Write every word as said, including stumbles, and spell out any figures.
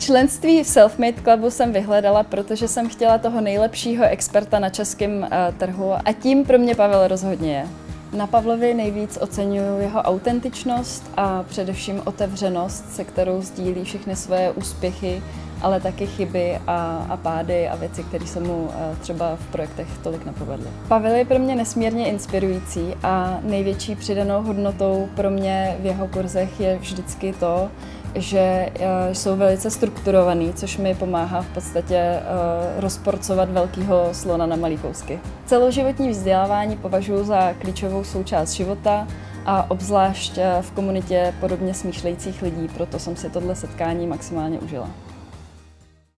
Členství v Selfmade Clubu jsem vyhledala, protože jsem chtěla toho nejlepšího experta na českém uh, trhu a tím pro mě Pavel rozhodně je. Na Pavlovi nejvíc oceňuju jeho autentičnost a především otevřenost, se kterou sdílí všechny svoje úspěchy, ale taky chyby a, a pády a věci, které se mu uh, třeba v projektech tolik nepovedly. Pavel je pro mě nesmírně inspirující a největší přidanou hodnotou pro mě v jeho kurzech je vždycky to, že jsou velice strukturovaný, což mi pomáhá v podstatě rozporcovat velkýho slona na malý kousky. Celoživotní vzdělávání považuji za klíčovou součást života a obzvlášť v komunitě podobně smýšlejících lidí, proto jsem si tohle setkání maximálně užila.